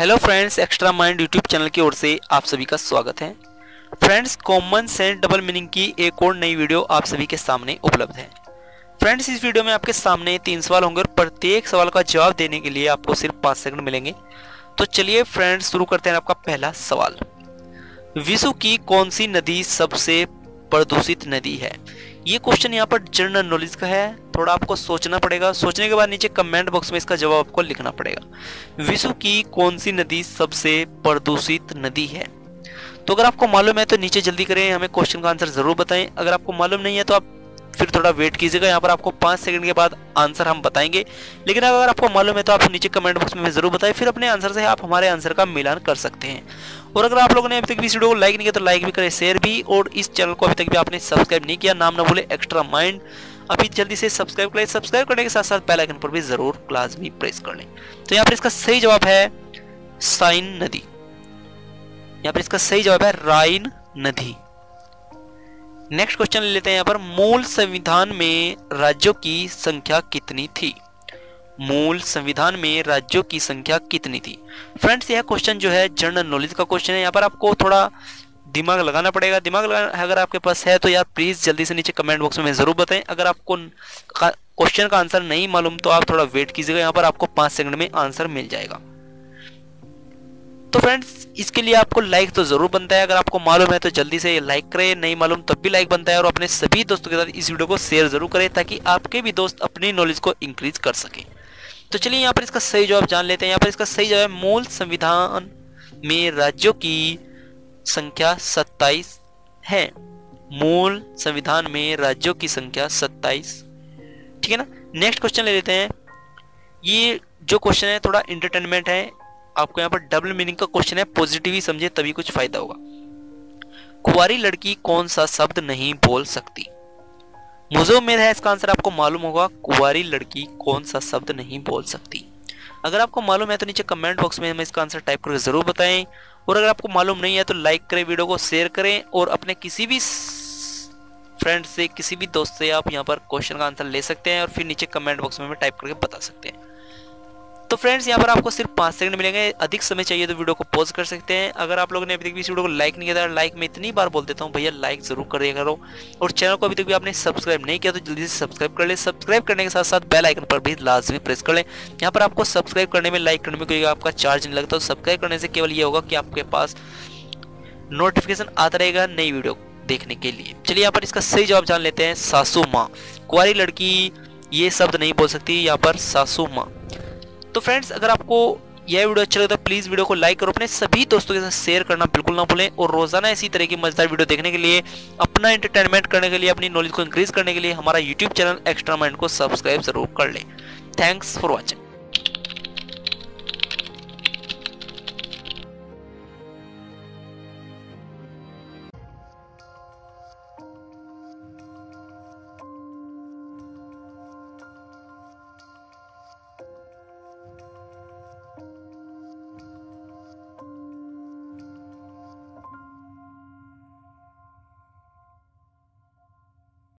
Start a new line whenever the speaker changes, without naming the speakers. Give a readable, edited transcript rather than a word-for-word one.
Hello friends, extra mind YouTube channel की ओर से आप सभी का स्वागत है। Friends, common sense double meaning की एक और नई वीडियो आप सभी के सामने उपलब्ध है। फ्रेंड्स, इस वीडियो में आपके सामने 3 सवाल होंगे और प्रत्येक सवाल का जवाब देने के लिए आपको सिर्फ 5 सेकंड मिलेंगे। तो चलिए फ्रेंड्स, शुरू करते हैं आपका पहला सवाल। विश्व की कौन सी नदी सबसे प्रदूषित नदी है? ये क्वेश्चन यहाँ पर जनरल नॉलेज का है, थोड़ा आपको सोचना पड़ेगा। सोचने के बाद नीचे कमेंट बॉक्स में इसका जवाब आपको लिखना पड़ेगा। विश्व की कौन सी नदी सबसे प्रदूषित नदी है? तो अगर आपको मालूम है तो नीचे जल्दी करें, हमें क्वेश्चन का आंसर जरूर बताएं। अगर आपको मालूम नहीं है तो आप फिर थोड़ा वेट कीजिएगा, यहाँ पर आपको 5 सेकंड के बाद आंसर हम बताएंगे। लेकिन अगर आपको मालूम है तो आप नीचे कमेंट बॉक्स में जरूर बताएं, फिर अपने आंसर से आप हमारे आंसर का मिलान कर सकते हैं। और अगर आप लोगों ने अभी तक भी इस वीडियो को लाइक नहीं किया तो लाइक भी करें, शेयर भी, और इस चैनल को अभी तक भी आपने सब्सक्राइब नहीं किया, नाम ना भूले एक्स्ट्रा माइंड, अभी जल्दी से सब्सक्राइब करें। सब्सक्राइब करने के साथ साथ बेल आइकन पर भी जरूर क्लास भी प्रेस कर लें। तो यहाँ पर इसका सही जवाब है साइन नदी। यहाँ पर इसका सही जवाब है राइन नदी। नेक्स्ट क्वेश्चन ले लेते हैं यहाँ पर। मूल संविधान में राज्यों की संख्या कितनी थी? मूल संविधान में राज्यों की संख्या कितनी थी? फ्रेंड्स, यह क्वेश्चन जो है जनरल नॉलेज का क्वेश्चन है। यहाँ पर आपको थोड़ा दिमाग लगाना पड़ेगा। दिमाग लगाना अगर आपके पास है तो यार प्लीज जल्दी से नीचे कमेंट बॉक्स में जरूर बताएं। अगर आपको क्वेश्चन का आंसर नहीं मालूम तो आप थोड़ा वेट कीजिएगा, यहाँ पर आपको 5 सेकंड में आंसर मिल जाएगा। तो फ्रेंड्स, इसके लिए आपको लाइक तो जरूर बनता है। अगर आपको मालूम है तो जल्दी से लाइक करें, नहीं मालूम तब भी लाइक बनता है। और अपने सभी दोस्तों के साथ इस वीडियो को शेयर जरूर करें ताकि आपके भी दोस्त अपनी नॉलेज को इंक्रीज कर सके। तो चलिए यहाँ पर इसका सही जवाब जान लेते हैं। यहाँ पर इसका सही जवाब है मूल संविधान में राज्यों की संख्या 27 है। मूल संविधान में राज्यों की संख्या 27, ठीक है ना। नेक्स्ट क्वेश्चन ले लेते हैं। ये जो क्वेश्चन है थोड़ा इंटरटेनमेंट है, आपको यहाँ पर डबल मीनिंग का क्वेश्चन है, पॉजिटिव ही समझे तभी कुछ फायदा होगा। कुंवारी लड़की कौन सा शब्द नहीं बोल सकती? मुझे उम्मीद है इसका आंसर आपको मालूम होगा। कुंवारी लड़की कौन सा शब्द नहीं बोल सकती? अगर आपको मालूम है तो नीचे कमेंट बॉक्स में हमें इसका आंसर टाइप करके जरूर बताएं। और अगर आपको मालूम नहीं है तो लाइक करें, वीडियो को शेयर करें, और अपने किसी भी फ्रेंड से, किसी भी दोस्त से आप यहाँ पर क्वेश्चन का आंसर ले सकते हैं और फिर नीचे कमेंट बॉक्स में टाइप करके बता सकते हैं। तो फ्रेंड्स, यहाँ पर आपको सिर्फ 5 सेकंड मिलेंगे। अधिक समय चाहिए तो वीडियो को पॉज कर सकते हैं। अगर आप लोगों ने अभी तक भी इस वीडियो को लाइक नहीं किया, लाइक में इतनी बार बोल देता हूँ भैया लाइक जरूर करिए करो। और चैनल को अभी तक भी आपने सब्सक्राइब नहीं किया तो जल्दी से सब्सक्राइब कर ले। सब्सक्राइब करने के साथ साथ बेल आइकन पर भी लाजमी प्रेस कर लें। यहाँ पर आपको सब्सक्राइब करने में, लाइक करने में कोई आपका चार्ज नहीं लगता। तो सब्सक्राइब करने से केवल ये होगा कि आपके पास नोटिफिकेशन आता रहेगा नई वीडियो देखने के लिए। चलिए यहाँ पर इसका सही जवाब जान लेते हैं। सासू माँ। कुंवारी लड़की ये शब्द नहीं बोल सकती, यहाँ पर सासू माँ। तो फ्रेंड्स, अगर आपको यह वीडियो अच्छा लगे तो प्लीज वीडियो को लाइक करो, अपने सभी दोस्तों के साथ शेयर करना बिल्कुल ना भूलें। और रोजाना इसी तरह की मजेदार वीडियो देखने के लिए, अपना एंटरटेनमेंट करने के लिए, अपनी नॉलेज को इंक्रीज करने के लिए हमारा यूट्यूब चैनल एक्स्ट्रा माइंड को सब्सक्राइब जरूर कर लें। Thanks for watching.